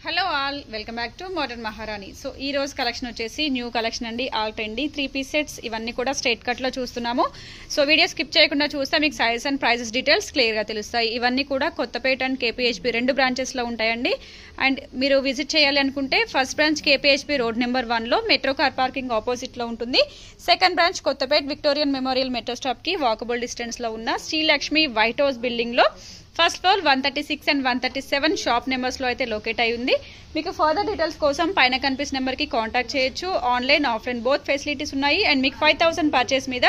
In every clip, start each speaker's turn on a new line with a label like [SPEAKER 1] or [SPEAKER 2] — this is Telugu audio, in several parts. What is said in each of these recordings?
[SPEAKER 1] Hello all, welcome back to modern Maharani. So ఈ రోజు కలెక్షన్ వచ్చేసి న్యూ కలెక్షన్ అండి. ఆల్ ట్రెండీ 3-piece సెట్స్ ఇవన్నీ కూడా స్ట్రైట్ కట్ లో చూస్తున్నాము. సో వీడియో స్కిప్ చేయకుండా చూస్తే మీకు size and prices details clear గా తెలుస్తాయి. ఇవన్నీ కూడా కొత్తపేట అండ్ కేపీహెచ్పీ రెండు బ్రాంచెస్ లో ఉంటాయండి. అండ్ మీరు విజిట్ చేయాలి అనుకుంటే first branch KPHB road number 1 లో మెట్రో కార్ పార్కింగ్ ఆపోజిట్ లో ఉంటుంది. Second branch Kothapet Victorian memorial metro stop కి వాకబుల్ డిస్టెన్స్ లో ఉన్న శ్రీలక్ష్మి వైట్ హౌస్ బిల్డింగ్ లో first floor 136 and 137 shop numbers లో అయితే లొకేట్ అయి ఉంది. మీకు ఫర్దర్ డీటెయిల్స్ కోసం పైన కనిపిస్తున్న నెంబర్ కి కాంటాక్ట్ చేయొచ్చు. ఆన్లైన్ ఆఫ్లైన్ బోత్ ఫెసిలిటీస్ ఉన్నాయి. అండ్ మీకు 5000 పర్చేస్ మీద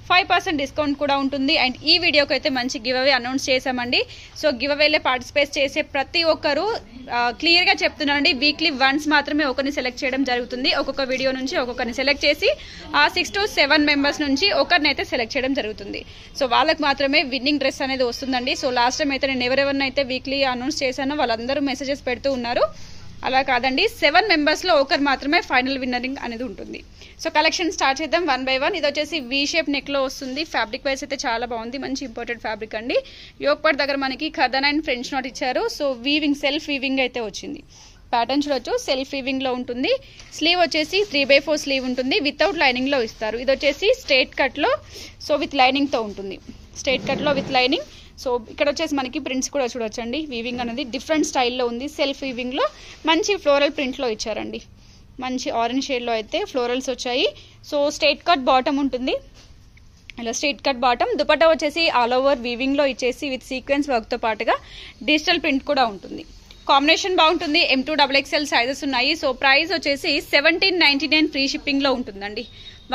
[SPEAKER 1] 5% డిస్కౌంట్ కూడా ఉంటుంది. అండ్ ఈ వీడియోకి అయితే మంచి గివ్ అవే అనౌన్స్ చేశామండి. సో గివ్ అవేలో పార్టిసిపేట్ చేసే ప్రతి ఒక్కరు క్లియర్ గా చెప్తున్నానండి, వీక్లీ వన్స్ మాత్రమే ఒకరిని సెలెక్ట్ చేయడం జరుగుతుంది. ఒక్కొక్క వీడియో నుంచి ఒక్కొక్కరిని సెలెక్ట్ చేసి ఆ 6 to 7 మెంబర్స్ నుంచి ఒకరిని అయితే సెలెక్ట్ చేయడం జరుగుతుంది. సో వాళ్ళకి మాత్రమే విన్నింగ్ డ్రెస్ అనేది వస్తుందండి. సో లాస్ట్ టైం అయితే నేను ఎవరెవరినైతే వీక్లీ అనౌన్స్ చేశానో వాళ్ళందరూ మెసేజెస్ పెడుతూ ఉన్నారు. అలా కాదండి, 7 మెంబర్స్ లో ఒకరు మాత్రమే ఫైనల్ విన్నరింగ్ అనేది ఉంటుంది. సో కలెక్షన్ స్టార్ట్ చేద్దాం 1 by 1. ఇది వచ్చేసి వీ షేప్ నెక్ లో వస్తుంది. ఫ్యాబ్రిక్ వైస్ అయితే చాలా బాగుంది, మంచి ఇంపోర్టెడ్ ఫ్యాబ్రిక్ అండి. యోక్ పార్ట్ దగ్గర మనకి ఖర్దానా అండ్ ఫ్రెంచ్ నాట్ ఇచ్చారు. సో వీవింగ్ సెల్ఫ్ వీవింగ్ అయితే వచ్చింది. ప్యాటర్న్ చూడొచ్చు, సెల్ఫ్ వీవింగ్ లో ఉంటుంది. స్లీవ్ వచ్చేసి 3/4 స్లీవ్ ఉంటుంది, వితౌట్ లైనింగ్ లో ఇస్తారు. ఇది వచ్చేసి స్ట్రైట్ కట్ లో, సో విత్ లైనింగ్ తో ఉంటుంది. స్ట్రైట్ కట్ లో విత్ లైనింగ్. సో ఇక్కడ వచ్చేసి మనకి ప్రింట్స్ కూడా చూడొచ్చండి. వీవింగ్ అనేది డిఫరెంట్ స్టైల్లో ఉంది. సెల్ఫ్ వీవింగ్ లో మంచి ఫ్లోరల్ ప్రింట్ లో ఇచ్చారండి. మంచి ఆరెంజ్ షేడ్ లో అయితే ఫ్లోరల్స్ వచ్చాయి. సో స్ట్రైట్ కట్ బాటమ్ ఉంటుంది, ఇలా స్ట్రైట్ కట్ బాటమ్. దుపట్టా వచ్చేసి ఆల్ ఓవర్ వీవింగ్ లో ఇచ్చేసి విత్ సీక్వెన్స్ వర్క్ తో పాటుగా డిజిటల్ ప్రింట్ కూడా ఉంటుంది. కాంబినేషన్ బాగుంటుంది. M2XXL సైజెస్ ఉన్నాయి. సో ప్రైస్ వచ్చేసి 1799 ఫ్రీ షిప్పింగ్ లో ఉంటుందండి.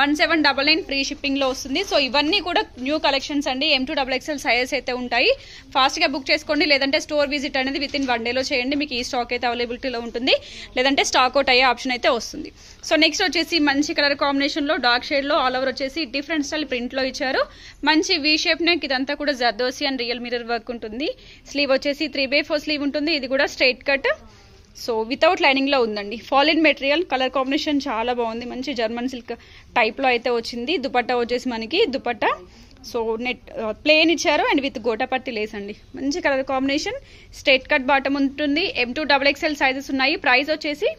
[SPEAKER 1] 1799 ఫ్రీ షిప్పింగ్ లో వస్తుంది. సో ఇవన్నీ కూడా న్యూ కలెక్షన్స్ అండి. M2XXL సైజెస్ అయితే ఉంటాయి. ఫాస్ట్ గా బుక్ చేసుకోండి, లేదంటే స్టోర్ విజిట్ అనేది విత్ ఇన్ 1 day లో చేయండి. మీకు ఈ స్టాక్ అయితే అవైలబిలిటీలో ఉంటుంది, లేదంటే స్టాక్ అవుట్ అయ్యే ఆప్షన్ అయితే వస్తుంది. సో నెక్స్ట్ వచ్చేసి మంచి కలర్ కాంబినేషన్ లో డార్క్ షేడ్ లో ఆల్ ఓవర్ వచ్చేసి డిఫరెంట్ స్టైల్ ప్రింట్ లో ఇచ్చారు. మంచి వీ షేప్ నెక్, ఇదంతా కూడా zardozi and real mirror work ఉంటుంది. స్లీవ్ వచ్చేసి 3/4 స్లీవ్ ఉంటుంది. ఇది కూడా straight cut, so without lining లో ఉందండి. ఫాలిన్ మెటీరియల్, కలర్ కాంబినేషన్ చాలా బాగుంది. మంచి జర్మన్ సిల్క్ టైప్ లో అయితే వచ్చింది. దుపట్టా వచ్చేసి మనకి దుపట్టా సో నెట్ ప్లేన్ ఇచ్చారు అండ్ విత్ గోటాపత్తి లేస్ అండి. మంచి colour combination. Straight cut bottom ఉంటుంది. M2XXL సైజెస్ ఉన్నాయి. ప్రైస్ వచ్చేసి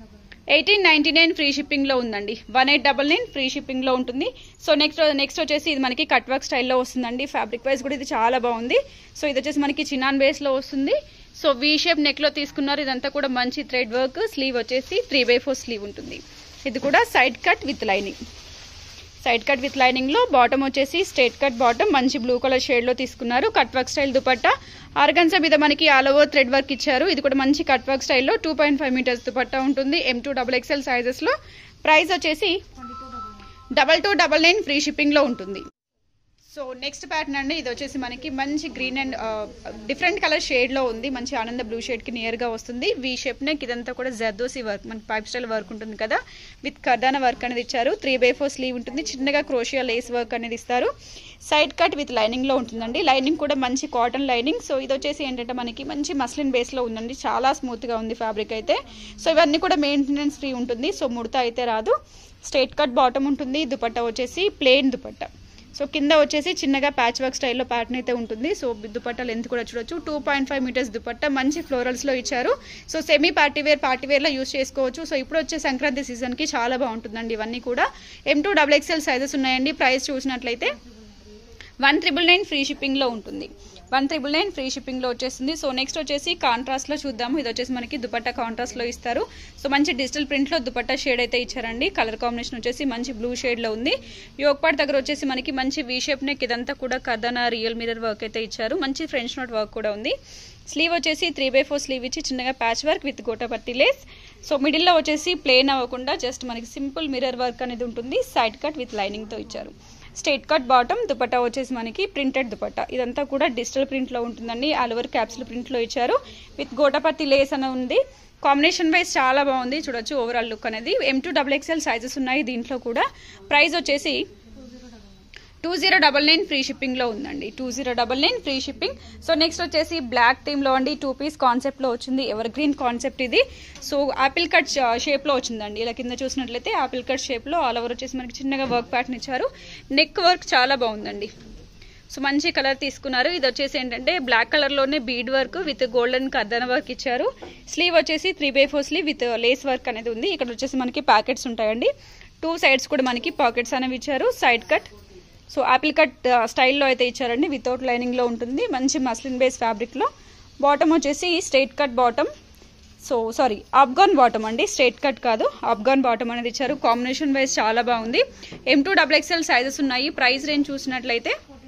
[SPEAKER 1] 1899 ఫ్రీ షిప్పింగ్ లో ఉందండి. 1899 ఫ్రీ షిప్పింగ్ లో ఉంటుంది. సో నెక్స్ట్ వచ్చేసి ఇది మనకి కట్ వర్క్ స్టైల్లో వస్తుందండి. ఫ్యాబ్రిక్ వైజ్ కూడా ఇది చాలా బాగుంది. సో ఇది వచ్చేసి మనకి చినాన్ బేస్ లో వస్తుంది. సో వీ షేప్ నెక్ లో తీసుకున్నారు. ఇదంతా కూడా మంచి థ్రెడ్ వర్క్. స్లీవ్ వచ్చేసి 3/4 స్లీవ్ ఉంటుంది. ఇది కూడా side cut with lining. Side cut with lining లో బాటమ్ వచ్చేసి స్ట్రైట్ కట్ బాటమ్, మంచి బ్లూ కలర్ షేడ్ లో తీసుకున్నారు. Cut work style dupatta, organza మీద మనకి ఆల్ ఓవర్ థ్రెడ్ వర్క్ ఇచ్చారు. ఇది కూడా మంచి కట్ వర్క్ స్టైల్లో 2.5 మీటర్స్ దుపట్టా ఉంటుంది. M2XXL సైజెస్ లో. ప్రైస్ వచ్చేసి 2299 ఫ్రీ షిప్పింగ్ లో ఉంటుంది. సో నెక్స్ట్ ప్యాటర్న్ అండి. ఇది వచ్చేసి మనకి మంచి green and different colour shade లో ఉంది. మంచి ఆనంద బ్లూ షేడ్ కి నియర్ గా వస్తుంది. వీ షేప్ నెక్, ఇదంతా కూడా జర్దోసి వర్క్, మనకి పైప్ స్టైల్ వర్క్ ఉంటుంది కదా, విత్ ఖర్దానా వర్క్ అనేది ఇచ్చారు. 3/4 స్లీవ్ ఉంటుంది. చిన్నగా క్రోషియా లేస్ వర్క్ అనేది ఇస్తారు. సైడ్ కట్ విత్ లైనింగ్ లో ఉంటుందండి. లైనింగ్ కూడా మంచి కాటన్ లైనింగ్. సో ఇది వచ్చేసి ఏంటంటే మనకి మంచి మస్లిన్ బేస్ లో ఉందండి. చాలా స్మూత్ గా ఉంది ఫ్యాబ్రిక్ అయితే. సో ఇవన్నీ కూడా మెయింటెనెన్స్ ఫ్రీ ఉంటుంది. సో ముడత అయితే రాదు. స్ట్రైట్ కట్ బాటమ్ ఉంటుంది. దుపట్టా వచ్చేసి ప్లెయిన్ దుపట్టా. సో కింద వచ్చేసి చిన్నగా ప్యాచ్ వర్క్ స్టైల్లో ప్యాటర్న్ అయితే ఉంటుంది. సో దుపట్టా లెంత్ కూడా చూడొచ్చు, 2.5 మీటర్స్ దుపట్టా. మంచి ఫ్లోరల్స్ లో ఇచ్చారు. సో సెమీ పార్టీవేర్ లో యూస్ చేసుకోవచ్చు. సో ఇప్పుడు వచ్చే సంక్రాంతి సీజన్ కి చాలా బాగుంటుందండి. ఇవన్నీ కూడా M2XXL సైజెస్ ఉన్నాయండి. ప్రైస్ చూసినట్లయితే 1999 ఫ్రీ షిప్పింగ్ లో ఉంటుంది. 1999 ఫ్రీ షిప్పింగ్ లో వచ్చేస్తుంది. సో నెక్స్ట్ వచ్చేసి కాంట్రాస్ట్ లో చూద్దాము. ఇది వచ్చేసి మనకి దుపట్టా కాంట్రాస్ట్ లో ఇస్తారు. సో మంచి డిజిటల్ ప్రింట్ లో దుపట్టా షేడ్ అయితే ఇచ్చారండి. కలర్ కాంబినేషన్ వచ్చేసి మంచి బ్లూ షేడ్ లో ఉంది. యోక్ పార్ట్ దగ్గర వచ్చేసి మనకి మంచి వీ షేప్ నెక్, ఇదంతా కూడా ఖర్దానా రియల్ మిర్రర్ వర్క్ అయితే ఇచ్చారు. మంచి ఫ్రెంచ్ నోట్ వర్క్ కూడా ఉంది. స్లీవ్ వచ్చేసి 3/4 స్లీవ్ ఇచ్చి చిన్నగా ప్యాచ్ వర్క్ విత్ గోటాపత్తి లేస్. సో మిడిల్ లో వచ్చేసి ప్లేన్ అవ్వకుండా జస్ట్ మనకి సింపుల్ మిర్రర్ వర్క్ అనేది ఉంటుంది. సైడ్ కట్ విత్ లైనింగ్ తో ఇచ్చారు. Straight cut bottom. దుపట్టా వచ్చేసి మనకి ప్రింటెడ్ దుపట్టా. ఇదంతా కూడా డిజిటల్ ప్రింట్ లో ఉంటుందండి. ఆల్ ఓవర్ క్యాప్సుల్ ప్రింట్ లో ఇచ్చారు. విత్ గోటాపత్తి లేస్ అని ఉంది. కాంబినేషన్ వైజ్ చాలా బాగుంది. చూడొచ్చు ఓవరాల్ లుక్ అనేది. M2XXL సైజెస్ ఉన్నాయి దీంట్లో కూడా. ప్రైస్ వచ్చేసి 2099 ఫ్రీ షిప్పింగ్ లో ఉందండి. 2099 ఫ్రీ షిప్పింగ్. సో నెక్స్ట్ వచ్చేసి బ్లాక్ థీమ్ లో అండి. 2-piece కాన్సెప్ట్ లో వచ్చింది. ఎవర్ గ్రీన్ కాన్సెప్ట్ ఇది. సో ఆపిల్ కట్ షేప్ లో వచ్చిందండి. ఇలా కింద చూసినట్లయితే ఆపిల్ కట్ షేప్ లో ఆల్ ఓవర్ వచ్చేసి మనకి చిన్నగా వర్క్ ప్యాటర్న్ ఇచ్చారు. నెక్ వర్క్ చాలా బాగుందండి. సో మంచి కలర్ తీసుకున్నారు. ఇది వచ్చేసి ఏంటంటే బ్లాక్ కలర్ లోనే బీడ్ వర్క్ విత్ గోల్డెన్ కర్దన వర్క్ ఇచ్చారు. స్లీవ్ వచ్చేసి 3/4 స్లీవ్ విత్ లేస్ వర్క్ అనేది ఉంది. ఇక్కడ వచ్చేసి మనకి ప్యాకెట్స్ ఉంటాయండి. 2 సైడ్స్ కూడా మనకి పాకెట్స్ అనేవి ఇచ్చారు. Side cut, so apple cut స్టైల్లో అయితే ఇచ్చారండి. వితౌట్ లైనింగ్ లో ఉంటుంది. మంచి మస్లిన్ బేస్ ఫ్యాబ్రిక్ లో. బాటమ్ వచ్చేసి straight cut bottom, so sorry Afghan bottom అండి, స్ట్రైట్ కట్ కాదు, ఆఫ్ఘాన్ బాటమ్ అనేది ఇచ్చారు. కాంబినేషన్ వైజ్ చాలా బాగుంది. M2XXL సైజెస్ ఉన్నాయి. ప్రైస్ రేంజ్ చూసినట్లయితే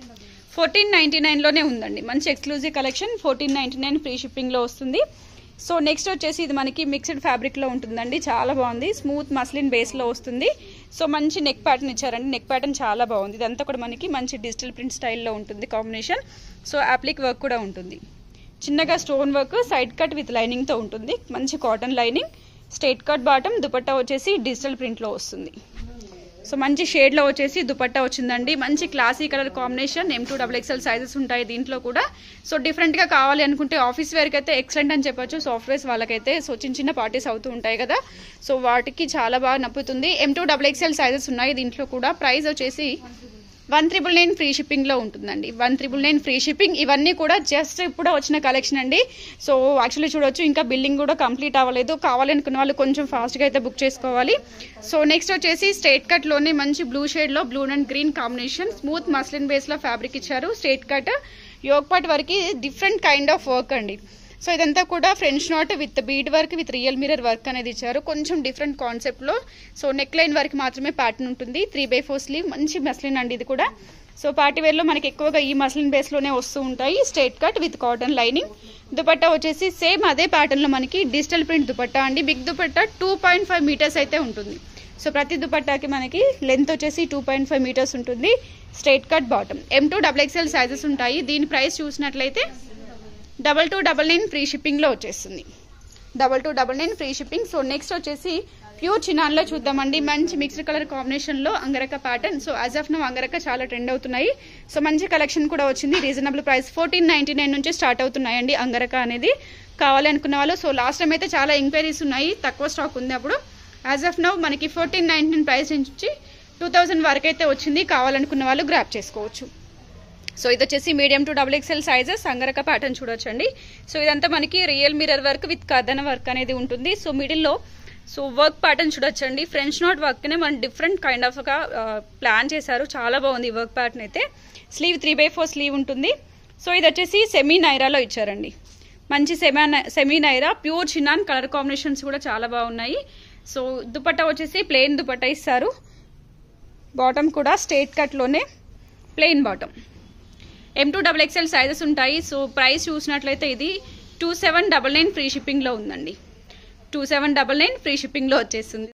[SPEAKER 1] 1499 లోనే ఉందండి. మంచి ఎక్స్క్లూజివ్ కలెక్షన్. 1499 ఫ్రీ షిప్పింగ్ లో వస్తుంది. సో నెక్స్ట్ వచ్చేసి ఇది మనకి మిక్స్డ్ ఫ్యాబ్రిక్ లో ఉంటుందండి. చాలా బాగుంది. స్మూత్ మస్లిన్ బేస్ లో వస్తుంది. సో మంచి నెక్ ప్యాటర్న్ ఇచ్చారండి. నెక్ ప్యాటర్న్ చాలా బాగుంది. ఇదంతా కూడా మనకి మంచి డిజిటల్ ప్రింట్ స్టైల్లో ఉంటుంది కాంబినేషన్. సో అప్లిక్ వర్క్ కూడా ఉంటుంది. చిన్నగా stone work, side cut with lining తో ఉంటుంది. మంచి cotton lining, straight cut bottom, dupatta వచ్చేసి డిజిటల్ ప్రింట్ లో వస్తుంది. సో మంచి షేడ్ లో వచ్చేసి దుపట్టా వచ్చిందండి. మంచి classy colour combination. M2XXL sizes ఉంటాయి దీంట్లో కూడా. సో డిఫరెంట్ గా కావాలి అనుకుంటే ఆఫీస్ వేర్ కి అయితే ఎక్సలెంట్ అని చెప్పొచ్చు. సాఫ్ట్వేర్స్ వాళ్ళకైతే సో చిన్న పార్టీస్ అవుతూ ఉంటాయి కదా, సో వాటికి చాలా బాగా నప్పుతుంది. M2XXL సైజెస్ ఉన్నాయి దీంట్లో కూడా. ప్రైస్ వచ్చేసి 1999 ఫ్రీ షిప్పింగ్ లో ఉంటుందండి. 1999 ఫ్రీ షిప్పింగ్. ఇవన్నీ కూడా జస్ట్ ఇప్పుడు వచ్చిన కలెక్షన్ అండి. సో యాక్చువల్లీ చూడొచ్చు, ఇంకా బిల్డింగ్ కూడా కంప్లీట్ అవ్వలేదు. కావాలనుకున్న వాళ్ళు కొంచెం ఫాస్ట్ గా అయితే బుక్ చేసుకోవాలి. సో నెక్స్ట్ వచ్చేసి స్ట్రైట్ కట్ లోనే మంచి బ్లూ షేడ్ లో blue and green combination, smooth muslin base లో ఫ్యాబ్రిక్ ఇచ్చారు. స్ట్రైట్ కట్ యోగ్ పార్ట్ వరకు డిఫరెంట్ కైండ్ ఆఫ్ వర్క్ అండి. సో ఇదంతా కూడా French knot with bead work with real mirror work అనేది ఇచ్చారు. కొంచెం డిఫరెంట్ కాన్సెప్ట్ లో. సో నెక్ లైన్ వరకు మాత్రమే ప్యాటర్న్ ఉంటుంది. 3/4 స్లీవ్, మంచి మస్లిన్ అండి ఇది కూడా. సో పార్టీ వేర్ లో మనకి ఎక్కువగా ఈ మస్లిన్ బేస్ లోనే వస్తూ ఉంటాయి. Straight cut with cotton lining. Dupatta వచ్చేసి సేమ్ అదే ప్యాటర్న్ లో మనకి డిజిటల్ ప్రింట్ దుపట్టా అండి. బిగ్ దుపట్టా 2.5 మీటర్స్ అయితే ఉంటుంది. సో ప్రతి దుపట్టాకి మనకి లెంత్ వచ్చేసి 2.5 మీటర్స్ ఉంటుంది. Straight cut bottom. M2XXL sizes ఉంటాయి. దీని ప్రైస్ చూసినట్లయితే 2299 ఫ్రీ షిప్పింగ్ లో వచ్చేస్తుంది. 2299 ఫ్రీ షిప్పింగ్. సో నెక్స్ట్ వచ్చేసి ప్యూర్ చినాన్ లో చూద్దామండి. మంచి మిక్స్డ్ కలర్ కాంబినేషన్ లో angrakha pattern. So as of now angrakha చాలా ట్రెండ్ అవుతున్నాయి. సో మంచి కలెక్షన్ కూడా వచ్చింది. రీజనబుల్ ప్రైస్ 1499 నుంచి స్టార్ట్ అవుతున్నాయండి అంగరక అనేది. కావాలి అనుకున్న వాళ్ళు. సో లాస్ట్ టైం అయితే చాలా ఎంక్వైరీస్ ఉన్నాయి, తక్కువ స్టాక్ ఉంది అప్పుడు. యాజ్ ఆఫ్ నో మనకి 1499 ప్రైస్ నుంచి 2000 వరకు అయితే వచ్చింది. కావాలనుకున్న వాళ్ళు గ్రాప్ చేసుకోవచ్చు. సో ఇది వచ్చేసి medium to XXL sizes. Angrakha pattern చూడొచ్చండి. సో ఇదంతా మనకి రియల్ మిర్రర్ వర్క్ విత్ కర్దన వర్క్ అనేది ఉంటుంది. సో మిడిల్లో సో వర్క్ ప్యాటర్న్ చూడొచ్చండి. ఫ్రెంచ్ నాట్ వర్క్ నే మనం డిఫరెంట్ కైండ్ ఆఫ్ గా ప్లాన్ చేశారు. చాలా బాగుంది వర్క్ ప్యాటర్న్ అయితే. స్లీవ్ 3/4 స్లీవ్ ఉంటుంది. సో ఇది వచ్చేసి సెమీ నైరాలో ఇచ్చారండి. మంచి సెమీ నైరా ప్యూర్ చినాన్. కలర్ కాంబినేషన్స్ కూడా చాలా బాగున్నాయి. సో దుపట్టా వచ్చేసి ప్లెయిన్ దుపట్టా ఇస్తారు. బాటమ్ కూడా స్ట్రైట్ కట్ లోనే ప్లెయిన్ బాటమ్. M2XXL సైజెస్ ఉంటాయి. సో ప్రైస్ చూసినట్లయితే ఇది 2799 ఫ్రీ షిప్పింగ్ లో ఉందండి. 2799 ఫ్రీ షిప్పింగ్ లో వచ్చేస్తుంది.